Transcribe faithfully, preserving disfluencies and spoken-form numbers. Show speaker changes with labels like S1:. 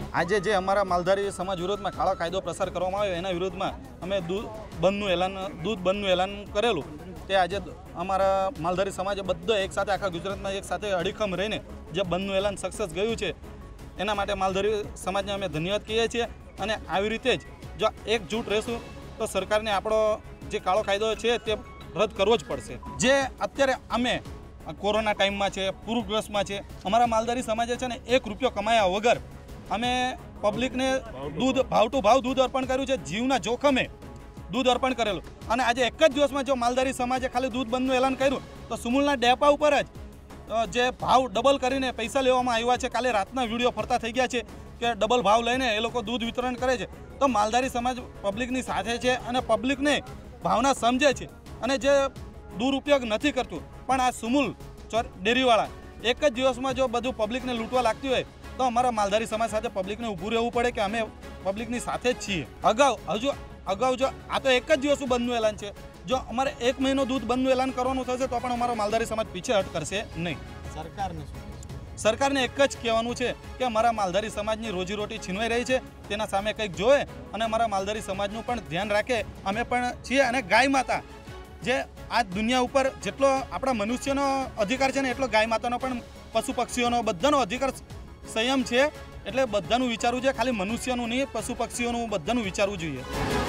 S1: આજે જે અમારા માલધારી સમાજ વિરોધમાં કાળો કાયદો પ્રસાર કરવામાં આવ્યો એના વિરોધમાં અમે દૂધ બંધનું એલાન દૂધ બંધનું એલાન કરેલું તે આજે અમારા માલધારી સમાજે બધો એક સાથે આખા ગુજરાતમાં એક સાથે અડીખમ રહીને જે બંધનું એલાન સક્સેસ ગયું છે એના માટે માલધારી સમાજને અમે ધન્યવાદ કહીએ છીએ। અને આવી રીતે જ જો એકજૂટ રહેશું તો સરકારને આપણો જે કાળો કાયદો છે તે રદ કરવો જ પડશે। જે અત્યારે અમે કોરોના ટાઈમમાં છે, પૂરગ્રસ્તમાં છે, અમારા માલધારી સમાજે છે ને એક રૂપિયો કમાયા વગર અમે પબ્લિકને દૂધ ભાવ ટુ ભાવ દૂધ અર્પણ કર્યું છે, જીવના જોખમે દૂધ અર્પણ કરેલું। અને આજે એક જ દિવસમાં જો માલધારી સમાજે ખાલી દૂધ બંધનું એલાન કર્યું તો સુમુલના ડેપા ઉપર જ જે ભાવ ડબલ કરીને પૈસા લેવામાં આવ્યા છે। કાલે રાતના વિડીયો ફરતા થઈ ગયા છે કે ડબલ ભાવ લઈને એ લોકો દૂધ વિતરણ કરે છે। તો માલધારી સમાજ પબ્લિકની સાથે છે અને પબ્લિકને ભાવના સમજે છે અને જે દુરુપયોગ નથી કરતું। પણ આ સુમુલ ડેરીવાળા એક જ દિવસમાં જો બધું પબ્લિકને લૂંટવા લાગતી હોય તો અમારા માલધારી સમાજ સાથે પબ્લિકને ઊભું રહેવું પડે કે અમે પબ્લિકની સાથે જ છીએ। અગાઉ હજુ અગાઉ જો આ તો એક જ દિવસનું બંધનું એલાન છે, જો અમારે એક મહિનો દૂધ બંધનું એલાન કરવાનું થશે તો પણ અમારો માલધારી સમાજ પીછેહટ કરશે નહીં।
S2: સરકારને
S1: સરકારને એક જ કહેવાનું છે કે અમારા માલધારી સમાજની રોજીરોટી છીનવાઈ રહી છે, તેના સામે કંઈક જોવે અને અમારા માલધારી સમાજનું પણ ધ્યાન રાખે। અમે પણ છીએ અને ગાય માતા જે આ દુનિયા ઉપર જેટલો આપણા મનુષ્યનો અધિકાર છે ને એટલો ગાય માતાનો પણ પશુ પક્ષીઓનો બધાનો અધિકાર સંયમ છે। એટલે બધાનું વિચારવું જોઈએ, ખાલી મનુષ્યનું નહીં, પશુ પક્ષીઓનું બધાનું વિચારવું જોઈએ।